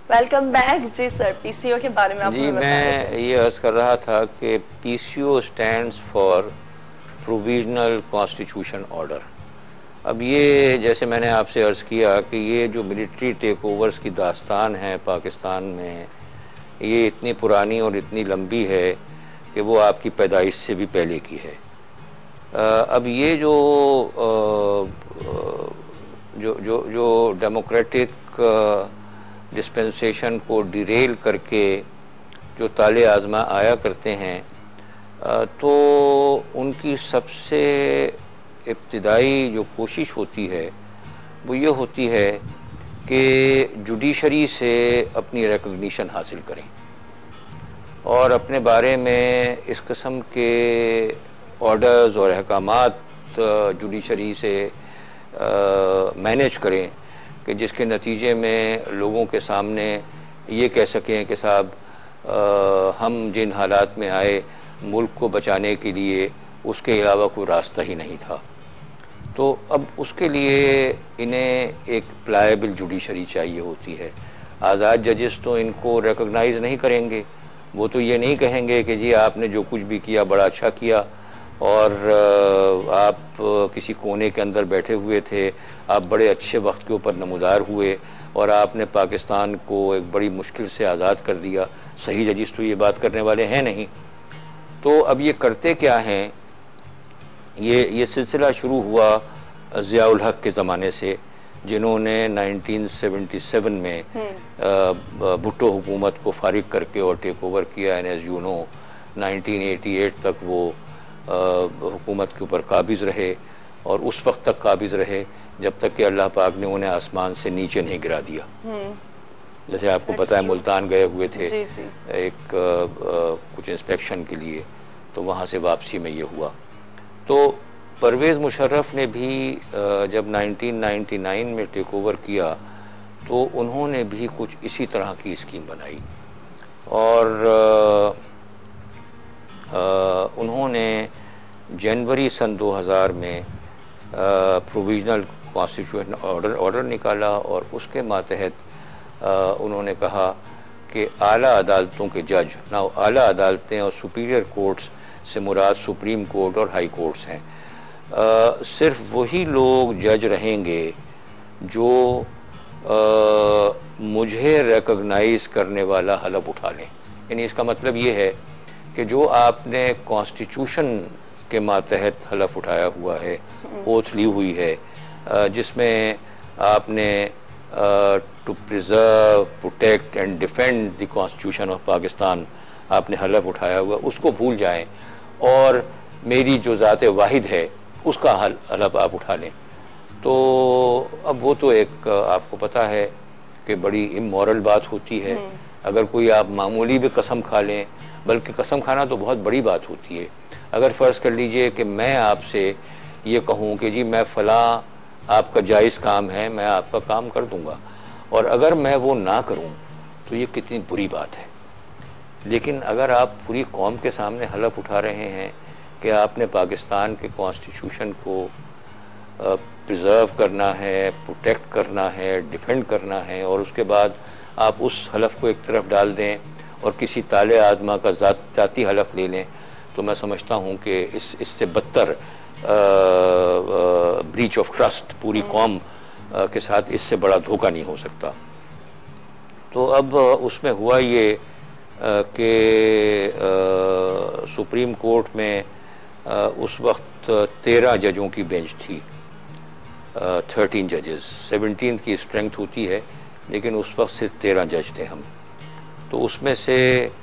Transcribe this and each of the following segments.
Welcome back जी sir. PCO के बारे में आप जी मैं ये अर्ज कर रहा था कि PCO stands for provisional constitution order. अब ये जैसे मैंने आपसे अर्ज़ किया कि ये जो मिलिट्री टेक ओवर्स की दास्तान है पाकिस्तान में, ये इतनी पुरानी और इतनी लंबी है कि वो आपकी पैदाइश से भी पहले की है। अब ये जो जो जो जो डेमोक्रेटिक डिस्पेंसेशन को डिरेल करके जो ताले आज़मा आया करते हैं, तो उनकी सबसे इब्तिदाई जो कोशिश होती है वो ये होती है कि जुडिशरी से अपनी रिकग्निशन हासिल करें और अपने बारे में इस किस्म के ऑर्डर्स और अहकामात जुडिशरी से मैनेज करें कि जिसके नतीजे में लोगों के सामने ये कह सकें कि साहब हम जिन हालात में आए मुल्क को बचाने के लिए उसके अलावा कोई रास्ता ही नहीं था। तो अब उसके लिए इन्हें एक प्लायबल जुडिशरी चाहिए होती है। आज़ाद जजेस तो इनको रिकॉग्नाइज नहीं करेंगे, वो तो ये नहीं कहेंगे कि जी आपने जो कुछ भी किया बड़ा अच्छा किया और आप किसी कोने के अंदर बैठे हुए थे, आप बड़े अच्छे वक्त के ऊपर नमूदार हुए और आपने पाकिस्तान को एक बड़ी मुश्किल से आज़ाद कर दिया। सही जजिस तो ये बात करने वाले हैं नहीं। तो अब ये करते क्या हैं, ये सिलसिला शुरू हुआ ज़ियाउल हक के ज़माने से, जिन्होंने 1977 में भुट्टो हुकूमत को फारिग करके और टेक ओवर किया। एंड एज यू नो 1988 तक वो हुकूमत के ऊपर काबिज़ रहे और उस वक्त तक काबिज़ रहे जब तक कि अल्लाह पाक ने उन्हें आसमान से नीचे नहीं गिरा दिया। जैसे आपको पता है मुल्तान गए हुए थे एक कुछ इंस्पेक्शन के लिए, तो वहाँ से वापसी में ये हुआ। तो परवेज़ मुशर्रफ ने भी जब 1999 में टेक ओवर किया तो उन्होंने भी कुछ इसी तरह की स्कीम बनाई और उन्होंने जनवरी सन 2000 में प्रोविजनल कॉन्स्टिट्यूशन ऑर्डर निकाला और उसके मातहत उन्होंने कहा कि आला अदालतों के जज, ना आला अदालतें और सुपीरियर कोर्ट्स से मुराद सुप्रीम कोर्ट और हाई कोर्ट्स हैं, सिर्फ वही लोग जज रहेंगे जो मुझे रिकॉग्नाइज करने वाला हलफ उठा लें। यानी इसका मतलब ये है कि जो आपने कॉन्स्टिट्यूशन के मातहत हलफ उठाया हुआ है, ओथ ली हुई है, जिसमें आपने to preserve, protect and defend the constitution of Pakistan आपने हलफ उठाया हुआ, उसको भूल जाएं और मेरी जो ज़ात वाहिद है उसका हलफ आप उठा लें। तो अब वो तो एक आपको पता है कि बड़ी इमोरल बात होती है। अगर कोई आप मामूली भी कसम खा लें, बल्कि कसम खाना तो बहुत बड़ी बात होती है। अगर फ़र्ज़ कर लीजिए कि मैं आपसे ये कहूँ कि जी मैं फ़लाँ आपका जायज़ काम है, मैं आपका काम कर दूँगा, और अगर मैं वो ना करूँ तो ये कितनी बुरी बात है। लेकिन अगर आप पूरी कौम के सामने हलफ उठा रहे हैं कि आपने पाकिस्तान के कॉन्स्टिट्यूशन को प्रिजर्व करना है, प्रोटेक्ट करना है, डिफेंड करना है, और उसके बाद आप उस हलफ को एक तरफ डाल दें और किसी ताले आज़मा का ज़ाती हलफ ले लें, तो मैं समझता हूँ कि इससे बदतर ब्रीच ऑफ ट्रस्ट पूरी कौम के साथ इससे बड़ा धोखा नहीं हो सकता। तो अब उसमें हुआ ये कि सुप्रीम कोर्ट में उस वक्त 13 जजों की बेंच थी, 13 जजेस। 17 की स्ट्रेंथ होती है, लेकिन उस वक्त सिर्फ 13 जज थे हम। तो उसमें से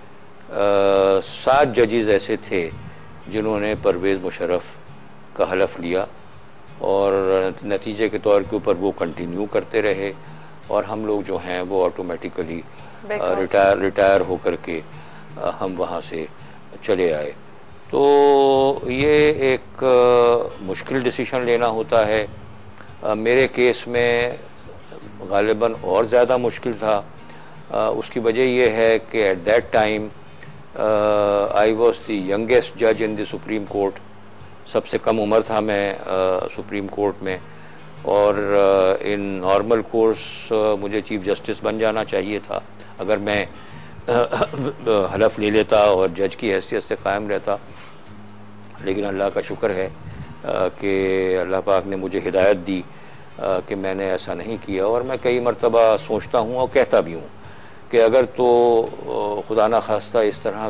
7 जजेस ऐसे थे जिन्होंने परवेज़ मुशर्रफ का हलफ लिया और नतीजे के तौर के ऊपर वो कंटिन्यू करते रहे और हम लोग जो हैं वो ऑटोमेटिकली रिटायर होकर के हम वहाँ से चले आए। तो ये एक मुश्किल डिसीजन लेना होता है। मेरे केस में गालिबन और ज़्यादा मुश्किल था। उसकी वजह यह है कि at that time I was the youngest जज इन द सुप्रीम कोर्ट। सबसे कम उम्र था मैं सुप्रीम कोर्ट में, और इन नॉर्मल कोर्स मुझे चीफ जस्टिस बन जाना चाहिए था अगर मैं हलफ ले लेता और जज की हैसियत से कायम रहता। लेकिन अल्लाह का शुक्र है कि अल्लाह पाक ने मुझे हिदायत दी कि मैंने ऐसा नहीं किया। और मैं कई मरतबा सोचता हूँ और कहता भी हूँ कि अगर तो खुदा ना खास्ता इस तरह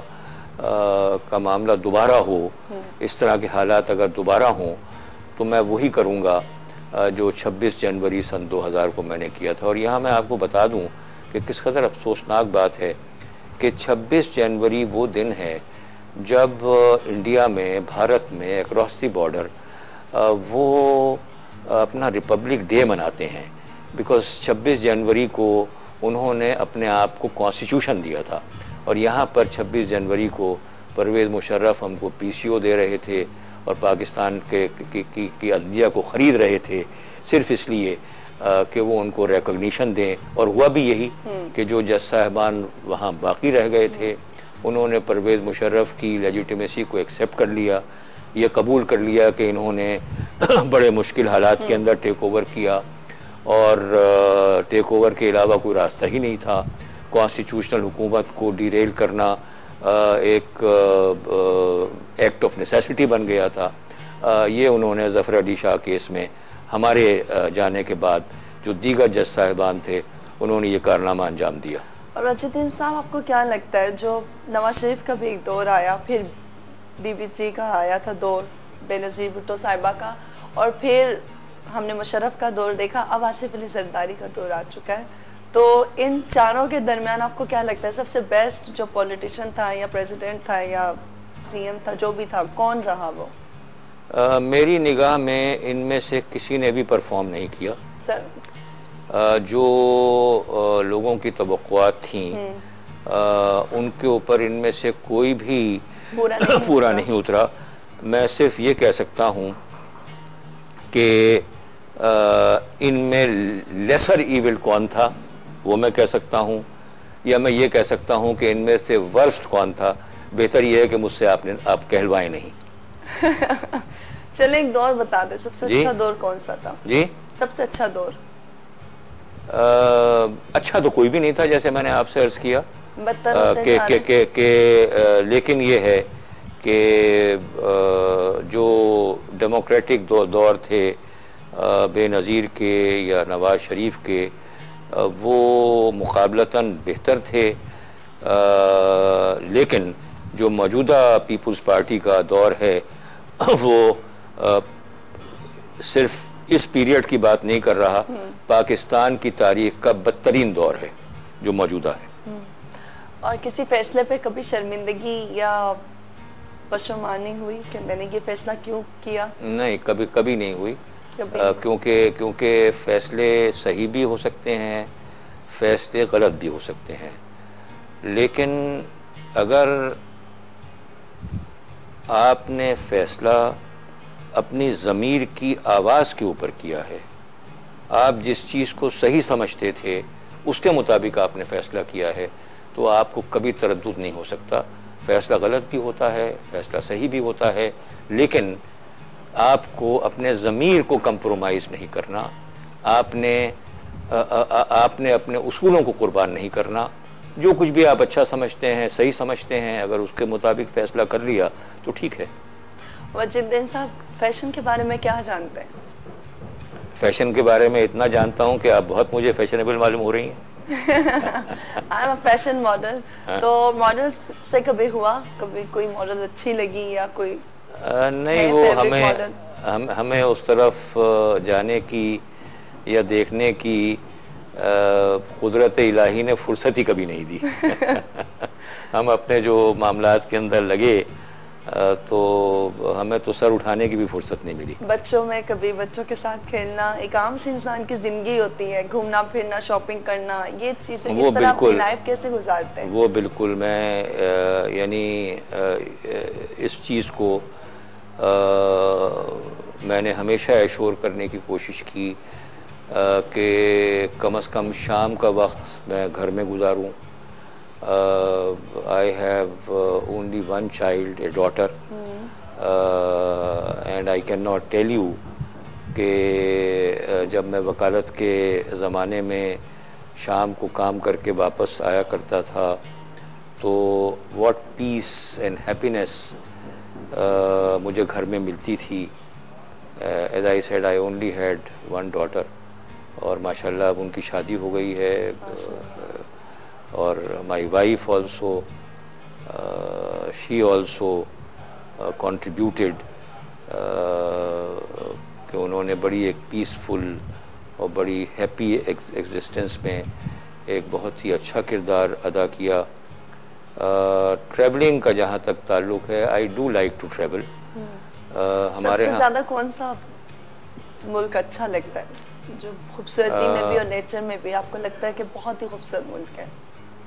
का मामला दोबारा हो, इस तरह के हालात अगर दोबारा हों, तो मैं वही करूँगा जो 26 जनवरी सन 2000 को मैंने किया था। और यहाँ मैं आपको बता दूँ कि किस कदर अफसोसनाक बात है कि 26 जनवरी वो दिन है जब इंडिया में, भारत में अक्रॉस द बॉर्डर वो अपना रिपब्लिक डे मनाते हैं। बिकॉज 26 जनवरी को उन्होंने अपने आप को कॉन्स्टिट्यूशन दिया था। और यहाँ पर 26 जनवरी को परवेज़ मुशर्रफ हमको पीसीओ दे रहे थे और पाकिस्तान की अदलिया को ख़रीद रहे थे सिर्फ इसलिए कि वो उनको रिकॉग्निशन दें। और हुआ भी यही कि जो जज साहबान वहाँ बाकी रह गए थे उन्होंने परवेज़ मुशर्रफ की लेजिटिमेसी को एक्सेप्ट कर लिया, ये कबूल कर लिया कि इन्होंने बड़े मुश्किल हालात के अंदर टेक ओवर किया और टेक ओवर के अलावा कोई रास्ता ही नहीं था। कॉन्स्टिट्यूशनल हुकूमत को डिरेल करना एक एक्ट ऑफ नेसेसिटी बन गया था। ये उन्होंने ज़फ़र अली शाह केस में हमारे जाने के बाद जो दीगर जज साहिबान थे उन्होंने ये कारनामा अंजाम दिया। और रजीउद्दीन साहब, आपको क्या लगता है जो नवाज शरीफ का भी एक दौर आया, फिर बीबी जी का आया था दौर, बेनज़ीर भुट्टो साहिबा का, और फिर हमने मुशर्रफ का दौर देखा, अब आसिफ अली जरदारी का दौर आ चुका है, तो इन चारों के दरमियान आपको क्या लगता है सबसे बेस्ट जो पॉलिटिशियन था या प्रेसिडेंट था या सीएम था, जो भी था, कौन रहा वो? मेरी निगाह में इनमें से किसी ने भी परफॉर्म नहीं किया सर। जो लोगों की तवक्कुआत थी उनके ऊपर इनमें से कोई भी पूरा नहीं उतरा। मैं सिर्फ ये कह सकता हूँ कि इनमें लेसर इविल कौन था वो मैं कह सकता हूँ, या मैं ये कह सकता हूँ कि इनमें से वर्स्ट कौन था। बेहतर ये है कि मुझसे आप कहलवाएं नहीं। चले एक दौर बता दे, सबसे अच्छा दौर कौन सा था? जी, सबसे अच्छा दौर? अच्छा तो कोई भी नहीं था, जैसे मैंने आपसे अर्ज किया लेकिन ये है कि जो डेमोक्रेटिक दौर थे बेनज़ीर के या नवाज शरीफ के, वो मुकाबलतन बेहतर थे। लेकिन जो मौजूदा पीपल्स पार्टी का दौर है वो सिर्फ इस पीरियड की बात नहीं कर रहा, पाकिस्तान की तारीख का बदतरीन दौर है जो मौजूदा है। और किसी फैसले पे कभी शर्मिंदगी या पशेमानी हुई कि मैंने ये फैसला क्यों किया? नहीं, कभी नहीं हुई, क्योंकि फैसले सही भी हो सकते हैं, फैसले गलत भी हो सकते हैं। लेकिन अगर आपने फैसला अपनी ज़मीर की आवाज़ के ऊपर किया है, आप जिस चीज़ को सही समझते थे उसके मुताबिक आपने फ़ैसला किया है, तो आपको कभी तरद्दुद नहीं हो सकता। फ़ैसला गलत भी होता है, फ़ैसला सही भी होता है, लेकिन आपको अपने ज़मीर को कंप्रोमाइज़ नहीं करना, आपने अपने उसूलों को कुर्बान नहीं करना। जो कुछ भी आप अच्छा समझते हैं, सही समझते हैं, अगर उसके मुताबिक फ़ैसला कर लिया तो ठीक है। वजीउद्दीन साहब, फैशन के बारे में क्या जानते हैं? फैशन के बारे में इतना जानता हूँ कि आप बहुत मुझे फैशनेबल मालूम हो रही हैं। I am a fashion model. तो मॉडल से कभी हुआ, कभी कोई मॉडल अच्छी लगी या कोई नहीं, वो हमें उस तरफ जाने की या देखने की कुदरत इलाही ने फुर्सत ही कभी नहीं दी। हम अपने जो मामलात के अंदर लगे तो हमें तो सर उठाने की भी फुर्सत नहीं मिली। बच्चों में कभी बच्चों के साथ खेलना एक आम से इंसान की जिंदगी होती है, घूमना फिरना, शॉपिंग करना, ये चीज़ें किस तरह अपनी लाइफ कैसे गुजारते हैं? वो बिल्कुल, मैं यानी इस चीज़ को मैंने हमेशा एश्योर करने की कोशिश की कि कम से कम शाम का वक्त मैं घर में गुजारूं। I have only one child, a daughter, and I cannot tell you कि जब मैं वकालत के ज़माने में शाम को काम करके वापस आया करता था तो व्हाट पीस एंड हैप्पीनेस मुझे घर में मिलती थी। As I said I only had one daughter और माशाल्लाह अब उनकी शादी हो गई है और my wife also she also contributed कि उन्होंने बड़ी एक पीसफुल और बड़ी हैप्पी एग्जिस्टेंस में एक बहुत ही अच्छा किरदार अदा किया। ट्रैवलिंग का जहाँ तक ताल्लुक़ है, I do like to travel. हमारे सबसे ज़्यादा कौन सा मुल्क अच्छा लगता है जो खूबसूरती में भी और नेचर में भी आपको लगता है कि बहुत ही खूबसूरत मुल्क है?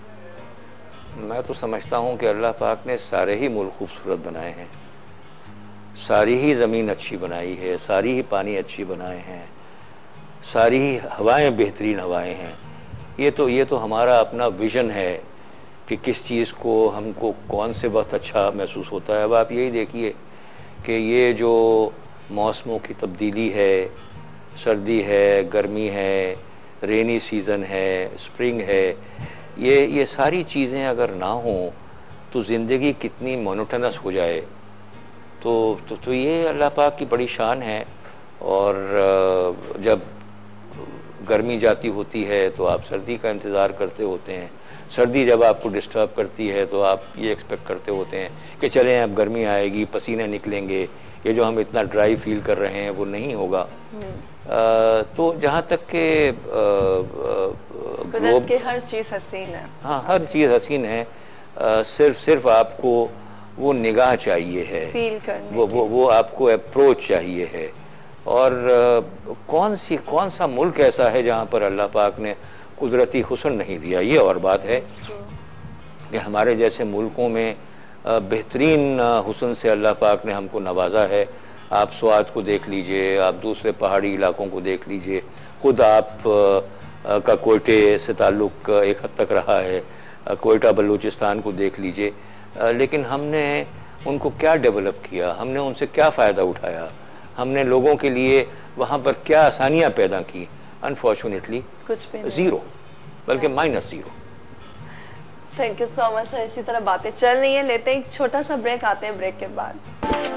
मैं तो समझता हूँ कि अल्लाह पाक ने सारे ही मुल्क खूबसूरत बनाए हैं, सारी ही ज़मीन अच्छी बनाई है, सारी ही पानी अच्छी बनाए हैं, सारी ही हवाएं बेहतरीन हवाएं हैं। ये तो हमारा अपना विज़न है कि किस चीज़ को हमको कौन से वक्त अच्छा महसूस होता है। अब आप यही देखिए कि ये जो मौसमों की तब्दीली है, सर्दी है, गर्मी है, रेनी सीज़न है, स्प्रिंग है, ये सारी चीज़ें अगर ना हों तो ज़िंदगी कितनी मोनोटनस हो जाए। तो ये अल्लाह पाक की बड़ी शान है। और जब गर्मी जाती होती है तो आप सर्दी का इंतज़ार करते होते हैं, सर्दी जब आपको डिस्टर्ब करती है तो आप ये एक्सपेक्ट करते होते हैं कि चलें अब गर्मी आएगी, पसीने निकलेंगे, ये जो हम इतना ड्राई फील कर रहे हैं वो नहीं होगा। तो जहाँ तक के कुदरत की हर चीज़ हसीन है। हाँ, हर चीज़ हसीन है। सिर्फ आपको वो निगाह चाहिए है, फील करने वो आपको अप्रोच चाहिए है। और कौन सा मुल्क ऐसा है जहाँ पर अल्लाह पाक ने कुदरती हुस्न नहीं दिया? ये और बात है कि हमारे जैसे मुल्कों में बेहतरीन हुस्न से अल्लाह पाक ने हमको नवाजा है। आप स्वात को देख लीजिए, आप दूसरे पहाड़ी इलाकों को देख लीजिए, खुद आप का कोयटे से ताल्लुक़ एक हद तक रहा है, कोयटा बलूचिस्तान को देख लीजिए। लेकिन हमने उनको क्या डेवलप किया, हमने उनसे क्या फ़ायदा उठाया, हमने लोगों के लिए वहाँ पर क्या आसानियाँ पैदा की? अनफॉर्चुनेटली कुछ भी नहीं। ज़ीरो, बल्कि -0। Thank you so much sir. इसी तरह बातें चल रही हैं, लेते हैं एक छोटा सा ब्रेक, आते हैं ब्रेक के बाद।